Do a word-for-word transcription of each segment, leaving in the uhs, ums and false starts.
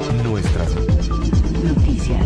Nuestras noticias.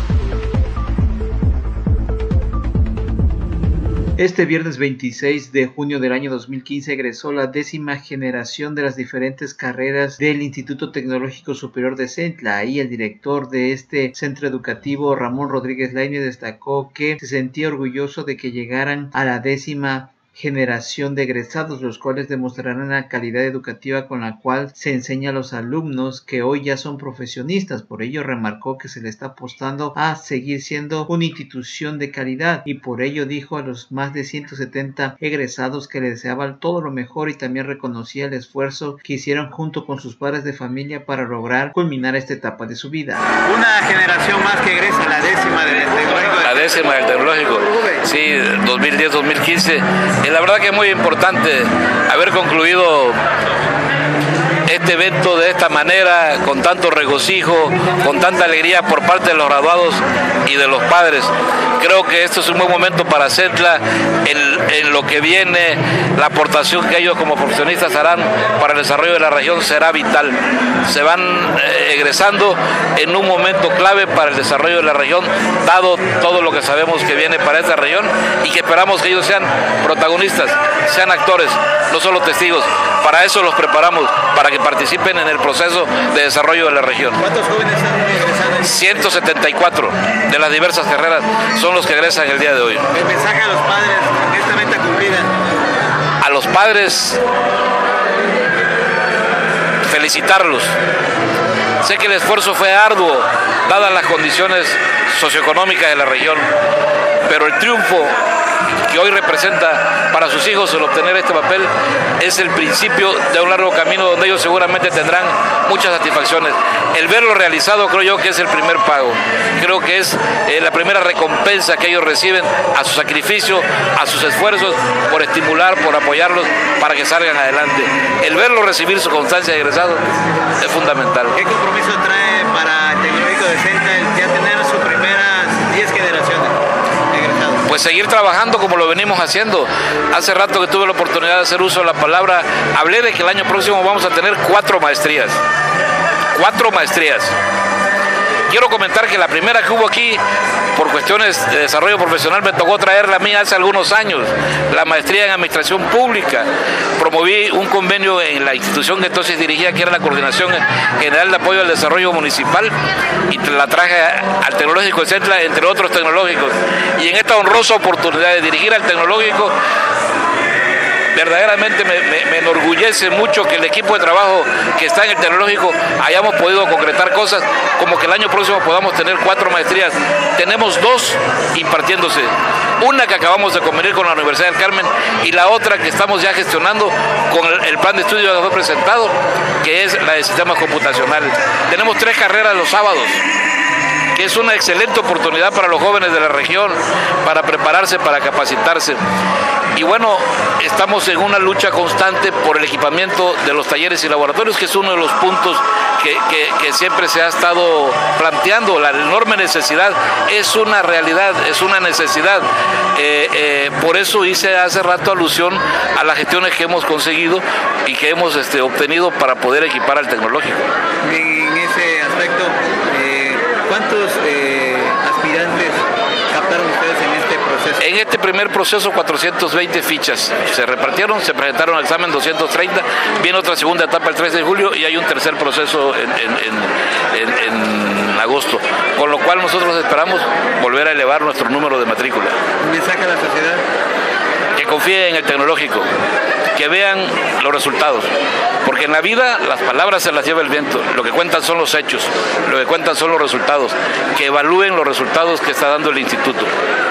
Este viernes veintiséis de junio del año dos mil quince egresó la décima generación de las diferentes carreras del Instituto Tecnológico Superior de Centla. Ahí el director de este centro educativo, Ramón Rodríguez Lainez, destacó que se sentía orgulloso de que llegaran a la décima generación de egresados, los cuales demostrarán la calidad educativa con la cual se enseña a los alumnos que hoy ya son profesionistas. Por ello remarcó que se le está apostando a seguir siendo una institución de calidad y por ello dijo a los más de ciento setenta egresados que le deseaban todo lo mejor y también reconocía el esfuerzo que hicieron junto con sus padres de familia para lograr culminar esta etapa de su vida. Una generación más que egresa, la décima del tecnológico. La décima del tecnológico, sí, dos mil diez dos mil quince. Y la verdad que es muy importante haber concluido este evento de esta manera, con tanto regocijo, con tanta alegría por parte de los graduados y de los padres. Creo que esto es un buen momento para Centla en, en lo que viene. La aportación que ellos como profesionistas harán para el desarrollo de la región será vital. Se van eh, egresando en un momento clave para el desarrollo de la región, dado todo lo que sabemos que viene para esta región y que esperamos que ellos sean protagonistas, sean actores, no solo testigos. Para eso los preparamos, para que participen en el proceso de desarrollo de la región. ¿Cuántos jóvenes han egresado? ciento setenta y cuatro de las diversas carreras son los que egresan el día de hoy. El mensaje a los padres en esta meta cumplida. A los padres, felicitarlos. Sé que el esfuerzo fue arduo, dadas las condiciones socioeconómicas de la región, pero el triunfo que hoy representa para sus hijos el obtener este papel es el principio de un largo camino donde ellos seguramente tendrán muchas satisfacciones. El verlo realizado creo yo que es el primer pago, creo que es eh, la primera recompensa que ellos reciben a su sacrificio, a sus esfuerzos por estimular, por apoyarlos para que salgan adelante. El verlo recibir su constancia de egresado es fundamental. ¿Qué compromiso trae para el Tecnológico de Centla el ya tener sus primeras diez generaciones? Pues seguir trabajando como lo venimos haciendo. Hace rato que tuve la oportunidad de hacer uso de la palabra, hablé de que el año próximo vamos a tener cuatro maestrías. Cuatro maestrías. Quiero comentar que la primera que hubo aquí, por cuestiones de desarrollo profesional, me tocó traerla a mí hace algunos años, la maestría en Administración Pública. Promoví un convenio en la institución que entonces dirigía, que era la Coordinación General de Apoyo al Desarrollo Municipal, y la traje al Tecnológico de Centla, entre otros tecnológicos. Y en esta honrosa oportunidad de dirigir al Tecnológico, verdaderamente me, me, me enorgullece mucho que el equipo de trabajo que está en el Tecnológico hayamos podido concretar cosas como que el año próximo podamos tener cuatro maestrías. Tenemos dos impartiéndose, una que acabamos de convenir con la Universidad del Carmen y la otra que estamos ya gestionando con el, el plan de estudio que fue presentado, que es la de sistemas computacionales. Tenemos tres carreras los sábados, que es una excelente oportunidad para los jóvenes de la región, para prepararse, para capacitarse. Y bueno, estamos en una lucha constante por el equipamiento de los talleres y laboratorios, que es uno de los puntos que, que, que siempre se ha estado planteando. La enorme necesidad es una realidad, es una necesidad. Eh, eh, por eso hice hace rato alusión a las gestiones que hemos conseguido y que hemos este, obtenido para poder equipar al tecnológico. En ese aspecto, eh, ¿cuántos eh, aspirantes captaron ustedes en este proceso? En este primer proceso, cuatrocientas veinte fichas se repartieron, se presentaron al examen doscientos treinta, viene otra segunda etapa el tres de julio y hay un tercer proceso en, en, en, en, en agosto, con lo cual nosotros esperamos volver a elevar nuestro número de matrícula. ¿Un mensaje a la sociedad? Que confíen en el tecnológico, que vean los resultados, porque en la vida las palabras se las lleva el viento, lo que cuentan son los hechos, lo que cuentan son los resultados, que evalúen los resultados que está dando el instituto.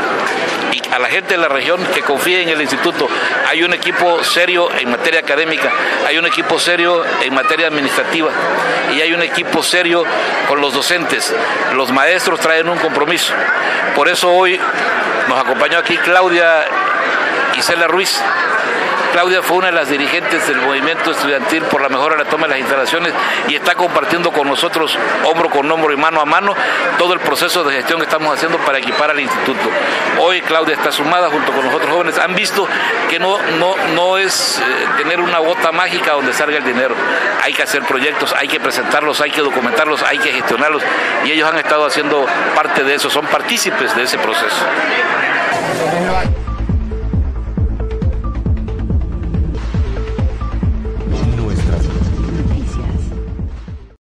Y a la gente de la región que confíe en el instituto. Hay un equipo serio en materia académica, hay un equipo serio en materia administrativa y hay un equipo serio con los docentes. Los maestros traen un compromiso. Por eso hoy nos acompañó aquí Claudia Isela Ruiz. Claudia fue una de las dirigentes del movimiento estudiantil por la mejora de la toma de las instalaciones y está compartiendo con nosotros hombro con hombro y mano a mano todo el proceso de gestión que estamos haciendo para equipar al instituto. Hoy Claudia está sumada junto con los otros jóvenes. Han visto que no, no, no es eh, tener una bota mágica donde salga el dinero. Hay que hacer proyectos, hay que presentarlos, hay que documentarlos, hay que gestionarlos y ellos han estado haciendo parte de eso, son partícipes de ese proceso.